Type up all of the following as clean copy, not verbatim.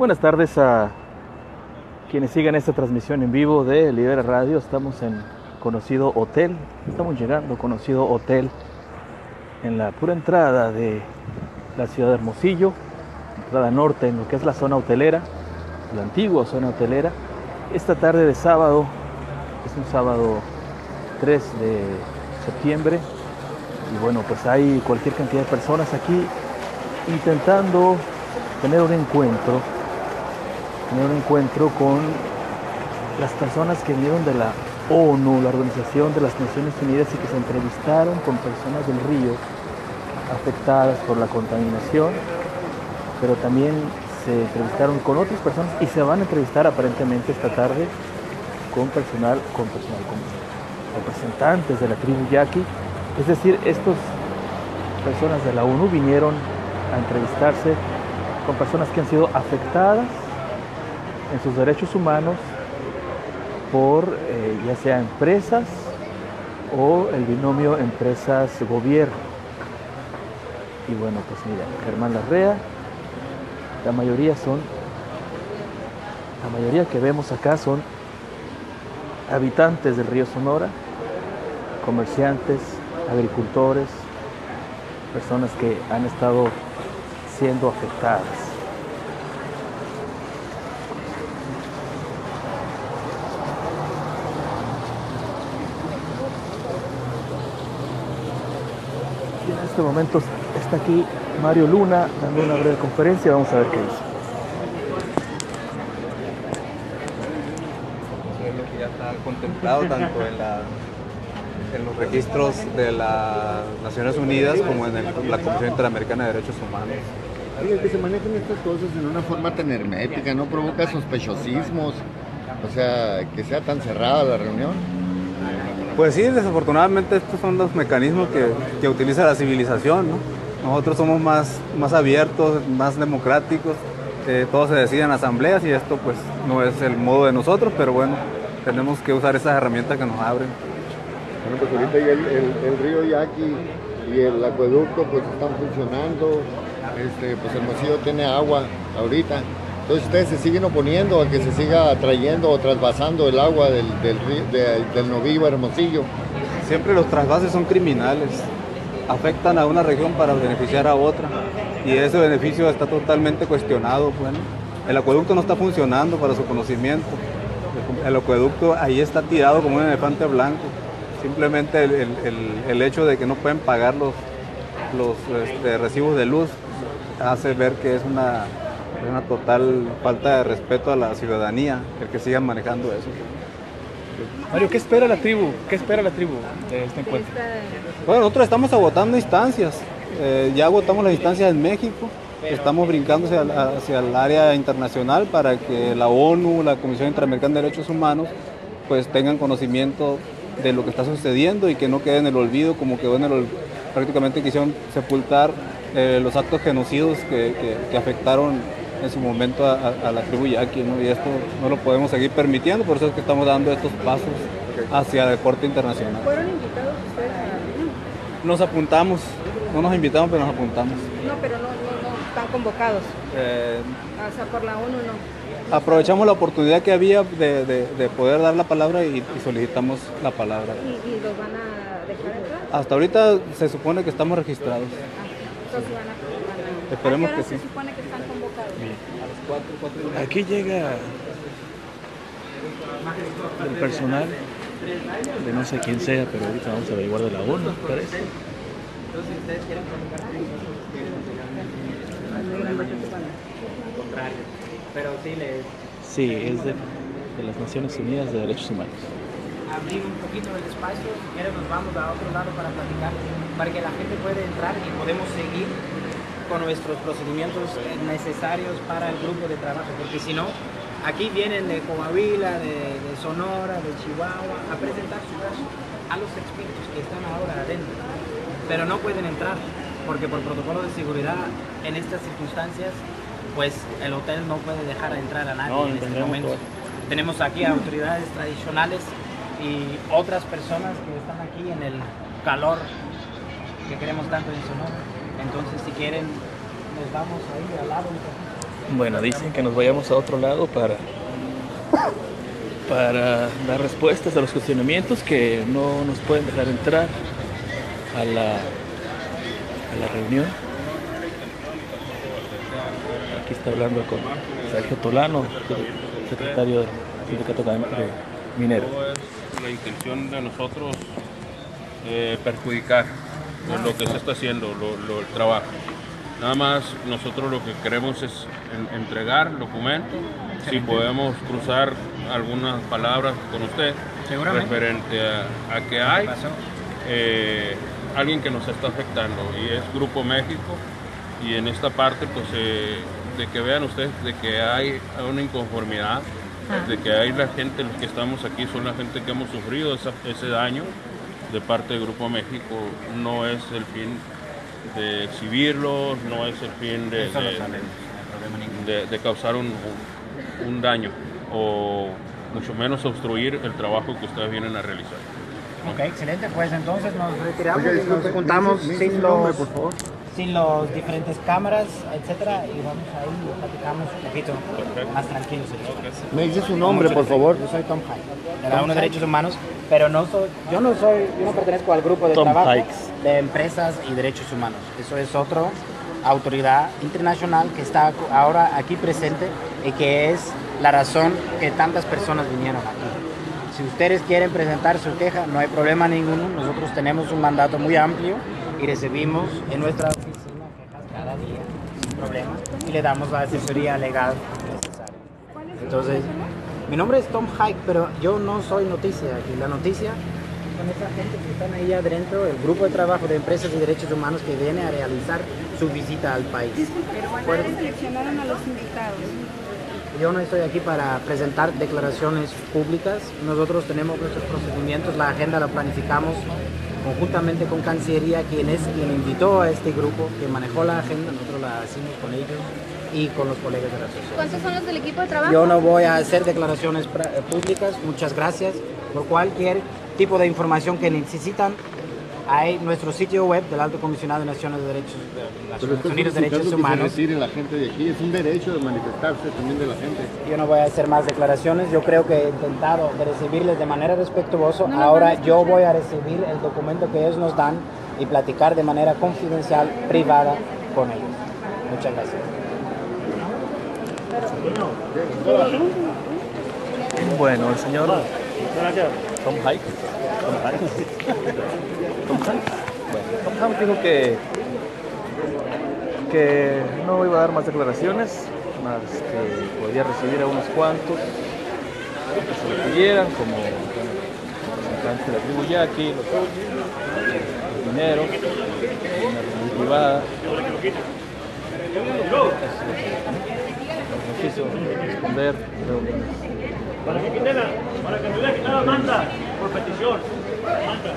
Buenas tardes a quienes sigan esta transmisión en vivo de Libera Radio. Estamos en conocido hotel, estamos llegando a conocido hotel en la pura entrada de la ciudad de Hermosillo, entrada norte en lo que es la zona hotelera, la antigua zona hotelera. Esta tarde de sábado, es un sábado 3 de septiembre, y bueno, pues hay cualquier cantidad de personas aquí intentando tener un encuentro con las personas que vinieron de la ONU, la Organización de las Naciones Unidas, y que se entrevistaron con personas del río afectadas por la contaminación, pero también se entrevistaron con otras personas y se van a entrevistar aparentemente esta tarde con representantes de la tribu Yaqui. Es decir, estas personas de la ONU vinieron a entrevistarse con personas que han sido afectadas en sus derechos humanos por ya sea empresas o el binomio empresas-gobierno. Y bueno, pues mira, Germán Larrea, la mayoría que vemos acá son habitantes del río Sonora, comerciantes, agricultores, personas que han estado siendo afectadas. Y en este momento está aquí Mario Luna dando una breve conferencia. Vamos a ver qué dice. Eso es lo que ya está contemplado tanto en los registros de las Naciones Unidas como en la Comisión Interamericana de Derechos Humanos. Que se manejen estas cosas en una forma tan hermética, no provoca sospechosismos, o sea, que sea tan cerrada la reunión. Pues sí, desafortunadamente estos son los mecanismos que utiliza la civilización, ¿no? Nosotros somos más abiertos, más democráticos, todos se deciden en asambleas y esto pues no es el modo de nosotros, pero bueno, tenemos que usar esas herramientas que nos abren. Bueno, pues ahorita ya el río Yaqui y el acueducto pues están funcionando, pues Hermosillo tiene agua ahorita. Entonces ustedes se siguen oponiendo a que se siga trayendo o trasvasando el agua del Novillo a Hermosillo. Siempre los trasvases son criminales, afectan a una región para beneficiar a otra y ese beneficio está totalmente cuestionado. Bueno, el acueducto no está funcionando, para su conocimiento. El acueducto ahí está tirado como un elefante blanco. Simplemente el hecho de que no pueden pagar los recibos de luz hace ver que es una total falta de respeto a la ciudadanía el que sigan manejando eso. Mario, ¿qué espera la tribu? ¿Qué espera la tribu de este encuentro? Bueno, nosotros estamos agotando instancias. Ya agotamos las instancias en México. Estamos brincando hacia el área internacional para que la ONU, la Comisión Interamericana de Derechos Humanos, pues tengan conocimiento de lo que está sucediendo y que no quede en el olvido, como quedó prácticamente quisieron sepultar los actos genocidos que afectaron en su momento a la tribu Yaqui, ¿no? Y esto no lo podemos seguir permitiendo, por eso es que estamos dando estos pasos hacia el corte internacional. ¿Fueron invitados ustedes a la reunión? Nos apuntamos, no nos invitamos, pero nos apuntamos. No, pero no están convocados. O sea, por la ONU no. Aprovechamos la oportunidad que había de poder dar la palabra y solicitamos la palabra. ¿Y los van a dejar entrar? Hasta ahorita se supone que estamos registrados. Entonces van a Esperemos ¿a qué que hora sí. se supone que están convocados? A las 4:30. Aquí llega el personal de no sé quién sea, pero ahorita vamos a averiguar de la ONU, parece. Entonces, ¿ustedes quieren comunicar? Al contrario. Pero sí Sí, es de las Naciones Unidas de Derechos Humanos. abrir un poquito el espacio. Si quieren, nos vamos a otro lado para platicar, para que la gente pueda entrar y podemos seguir con nuestros procedimientos necesarios para el grupo de trabajo. Porque si no, aquí vienen de Coahuila, de Sonora, de Chihuahua, a presentar su caso a los expertos que están ahora adentro. Pero no pueden entrar, porque por protocolo de seguridad, en estas circunstancias, pues el hotel no puede dejar entrar a nadie en este momento. Tenemos aquí a autoridades tradicionales y otras personas que están aquí en el calor que queremos tanto en Sonora. Entonces, si quieren, nos vamos ahí al lado un poquito. Bueno, dicen que nos vayamos a otro lado para dar respuestas a los cuestionamientos, que no nos pueden dejar entrar a la reunión. Aquí está hablando con Sergio Tolano, secretario del Sindicato de Minero. La intención de nosotros perjudicar lo que se está haciendo, el trabajo. Nada más nosotros lo que queremos es entregar documentos. Si podemos cruzar algunas palabras con usted referente a que hay alguien que nos está afectando, y es Grupo México, y en esta parte pues de que vean ustedes de que hay una inconformidad, de que hay la gente, los que estamos aquí son la gente que hemos sufrido ese daño de parte del Grupo México. No es el fin de exhibirlos, no es el fin de causar un daño, o mucho menos obstruir el trabajo que ustedes vienen a realizar. Ok, excelente, pues entonces nos retiramos. Oiga, y disculpe, nos juntamos ¿me dice su nombre, por favor? sin los diferentes cámaras, etcétera, y vamos ahí y platicamos un poquito más tranquilos. Me dice su nombre, por favor. Yo soy Tom Hike, de la ONU Derechos Humanos, pero yo no pertenezco al grupo de Tom trabajo Hikes. de empresas y derechos humanos. Eso es otra autoridad internacional que está ahora aquí presente y que es la razón que tantas personas vinieron aquí. Si ustedes quieren presentar su queja, no hay problema ninguno. Nosotros tenemos un mandato muy amplio y recibimos en nuestra oficina quejas cada día sin problema y le damos la asesoría legal necesaria. Entonces, mi nombre es Tom Hike, pero yo no soy noticia aquí. La noticia son esa gente que están ahí adentro, el grupo de trabajo de empresas y derechos humanos que viene a realizar su visita al país. Pero seleccionaron a los invitados. Yo no estoy aquí para presentar declaraciones públicas. Nosotros tenemos nuestros procedimientos, la agenda la planificamos conjuntamente con Cancillería, quien invitó a este grupo, que manejó la agenda. Nosotros la hicimos con ellos y con los colegas de la asociación. ¿Cuántos son los del equipo de trabajo? Yo no voy a hacer declaraciones públicas. Muchas gracias. Por cualquier tipo de información que necesitan, hay nuestro sitio web del Alto Comisionado de Naciones de Naciones Unidas de Derechos Humanos. Que se retire la gente de aquí, es un derecho de manifestarse también de la gente. Yo no voy a hacer más declaraciones. Yo creo que he intentado de recibirles de manera respetuosa. Ahora yo voy a recibir el documento que ellos nos dan y platicar de manera confidencial, privada con ellos. Muchas gracias. Bueno, el señor Tom Hike. Tom Hike dijo que no iba a dar más declaraciones, más que podía recibir a unos cuantos que se le pidieran, como representantes de la tribu yaqui, los mineros, una reunión privada. No quiso responder reuniones. Para que me vea que nada manda por petición. Manda.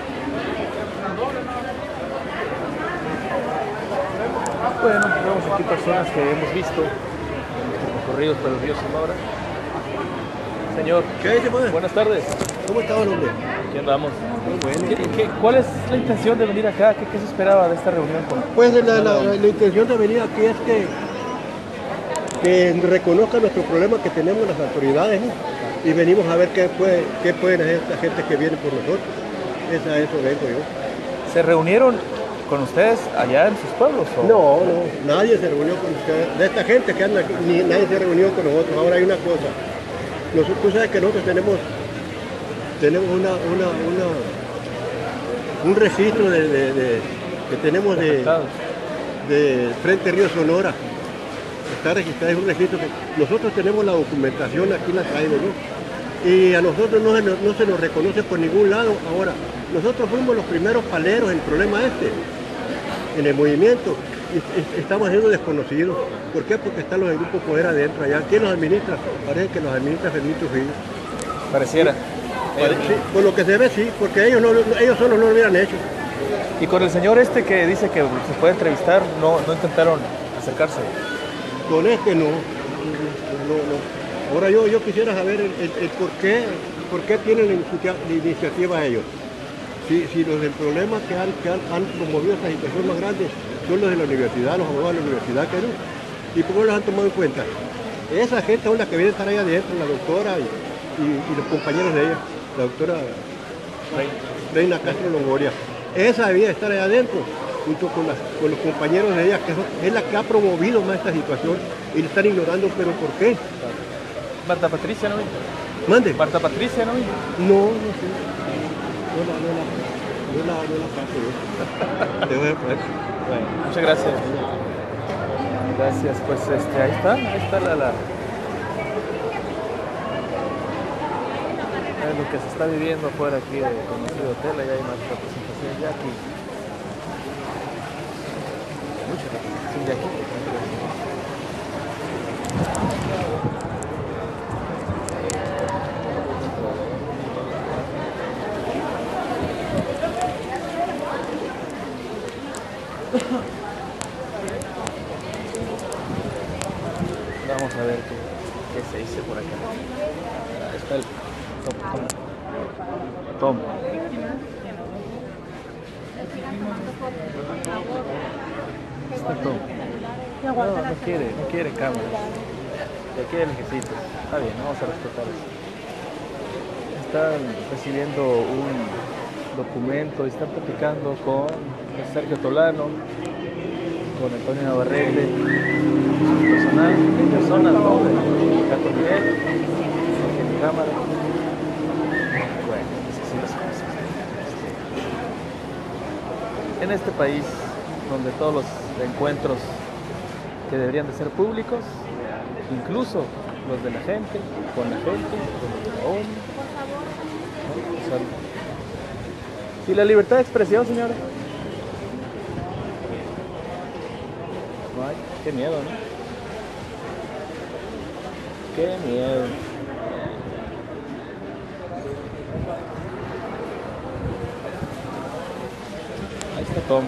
Bueno, vemos aquí personas que hemos visto en nuestros recorridos por el río Sonora. Señor, buenas tardes. ¿Cómo está, hombre? Aquí andamos. Muy bueno. ¿Cuál es la intención de venir acá? ¿Qué se esperaba de esta reunión? Pues la intención de venir aquí es que reconozcan nuestros problemas que tenemos las autoridades, ¿no? Y venimos a ver qué pueden hacer esta gente que viene por nosotros. A eso vengo yo. ¿Se reunieron con ustedes allá en sus pueblos? ¿O? No, nadie se reunió con ustedes. De esta gente que anda aquí, nadie se reunió con nosotros. Ahora hay una cosa. Tú sabes que nosotros tenemos un registro que tenemos de Frente Río Sonora. Está registrado, es un registro que nosotros tenemos la documentación, aquí la traigo, ¿no? Y a nosotros no se nos reconoce por ningún lado. Ahora, nosotros fuimos los primeros paleros en el problema en el movimiento. Estamos siendo desconocidos. ¿Por qué? Porque están los del Grupo Poder adentro allá. ¿Quién los administra? Parece que los administra Fermín Trujillo. Pareciera. Sí, por lo que se ve, sí, porque ellos solos no lo hubieran hecho. Y con el señor que dice que se puede entrevistar, no intentaron acercarse. Con no. Ahora yo quisiera saber el por qué tienen la iniciativa ellos. Si los del problema que han promovido esta situación más grande son los de la universidad, los abogados de la universidad, que no. ¿Y por qué no los han tomado en cuenta? Esa gente son las que viene a estar ahí adentro, la doctora y los compañeros de ella, la doctora Reina Castro Longoria. Esa debía estar ahí adentro, junto con los compañeros de ella, que es la que ha promovido más esta situación y le están ignorando, pero ¿por qué? Marta Patricia, ¿no? Mande. Marta Patricia, ¿no? No sé. No la paso. Te voy a poner. Bueno, muchas gracias. Gracias, pues ahí está la es lo que se está viviendo afuera aquí de conocido hotel. Allá hay más representación ya aquí. Mucha representación de aquí. Vamos a ver qué se dice por acá. Ahí está el Tom. Está Tom. No quiere cámaras. Ya quiere lejecitos. Está bien, vamos a respetar eso. Están recibiendo un documento y están platicando con Sergio Tolano, con Antonio Navarrete, personas, ¿no? De Cato Miguel, en cámara. Bueno, es así las cosas. En este país, donde todos los encuentros que deberían de ser públicos, incluso los de la gente, con la gente, con los de la ONU, ¿no? O sea, ¿y la libertad de expresión, señora? No hay. Qué miedo, ¿no? Qué miedo. Ahí está Tom.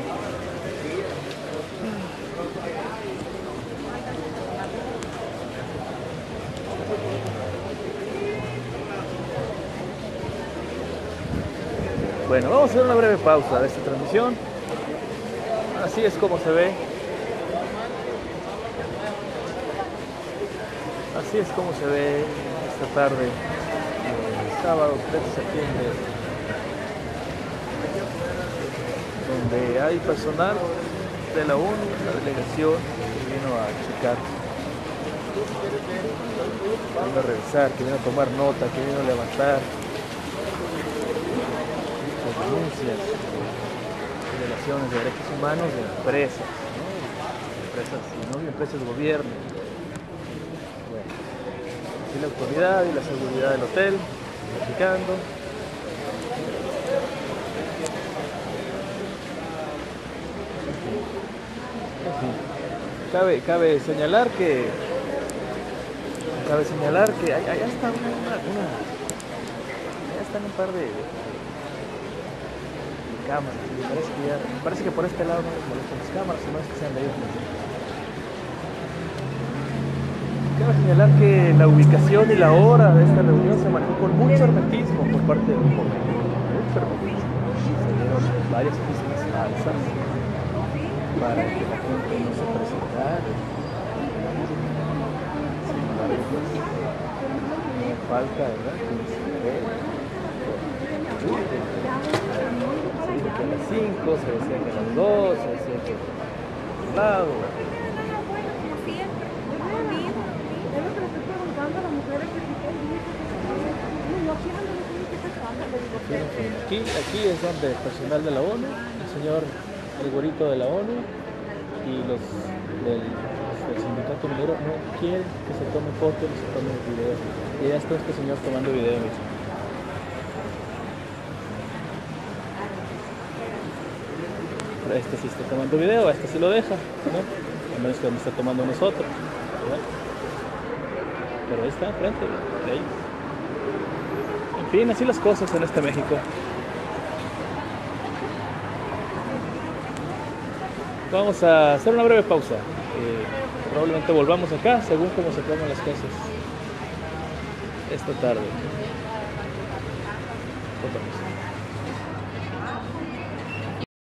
Bueno, vamos a hacer una breve pausa de esta transmisión. Así es como se ve. Así es como se ve esta tarde, sábado 3 de septiembre, donde hay personal de la ONU, la delegación que vino a checar, que vino a revisar, que vino a tomar nota, que vino a levantar las denuncias, violaciones de derechos humanos de empresas, ¿no? Empresas y no de empresas de gobierno. Y la autoridad y la seguridad del hotel, platicando. Cabe señalar que allá está allá están un par de cámaras. Me parece que por este lado no les molestan las cámaras, sino es que sean de ellos mismos. Cabe señalar que la ubicación y la hora de esta reunión se manejó con mucho hermetismo por parte del grupo médico. Mucho hermetismo. Se dieron varias oficinas falsas para que la gente no se presentara. Sin embargo, no falta, ¿verdad? Se dijo que a las 5, se decía que a las 2, se decía que a un lado. Aquí es donde el personal de la ONU, el señor Grigorito de la ONU y los del sindicato minero no quieren que se tome fotos ni se tome video. Y ya está este señor tomando video mismo. Pero este sí está tomando video, a este sí lo deja, ¿no? A menos que me está tomando nosotros, ¿verdad? Pero ahí está, enfrente, de ahí. En fin, así las cosas en este México. Vamos a hacer una breve pausa. Probablemente volvamos acá según cómo se pongan las cosas esta tarde. Volvamos.